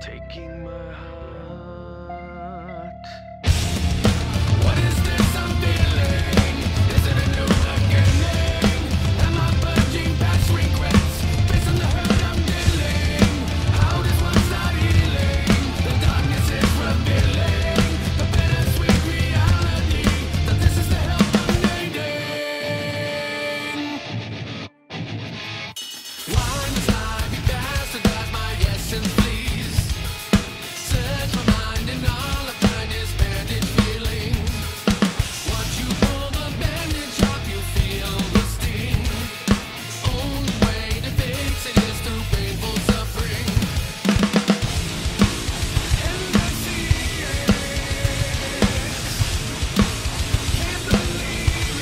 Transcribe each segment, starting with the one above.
taking my heart. What is this I'm feeling? Is it a new beginning? Am I purging past regrets based on the hurt I'm dealing? How does one start healing? The darkness is revealing the bittersweet reality that this is the hell I'm needing. Why must I be bastardized my essence, please? Search my mind and all I find is bandage feelings. Once you pull the bandage off, you feel the sting. Only way to fix it is through painful suffering. And I see it. Can't believe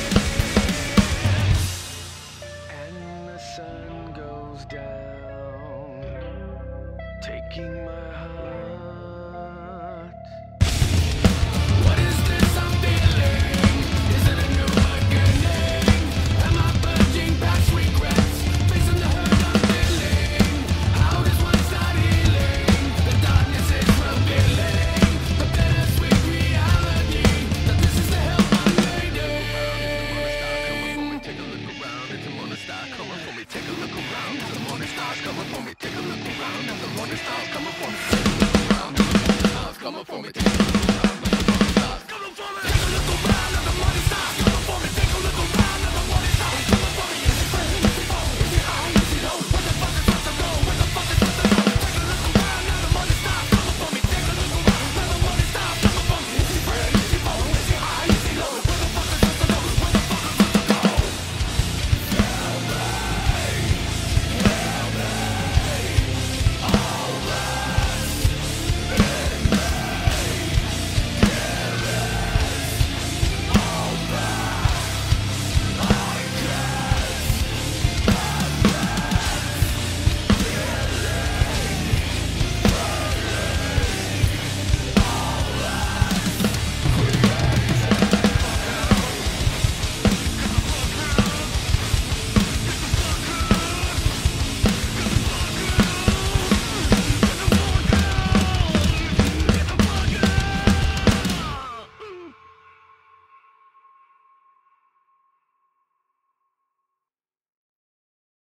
it. And the sun goes down, taking my heart. What is this I'm feeling? Is it a new beginning? Am I purging past regrets based on the hurt I'm feeling? How does one start healing? The darkness is revealing the bittersweet reality that this is the hell I'm needing. Take a look around, it's a morning star coming for me. Take a look around, it's a morning star coming for me. Take a look around, it's a morning star coming for me. Take a look around, it's a morning star coming for me.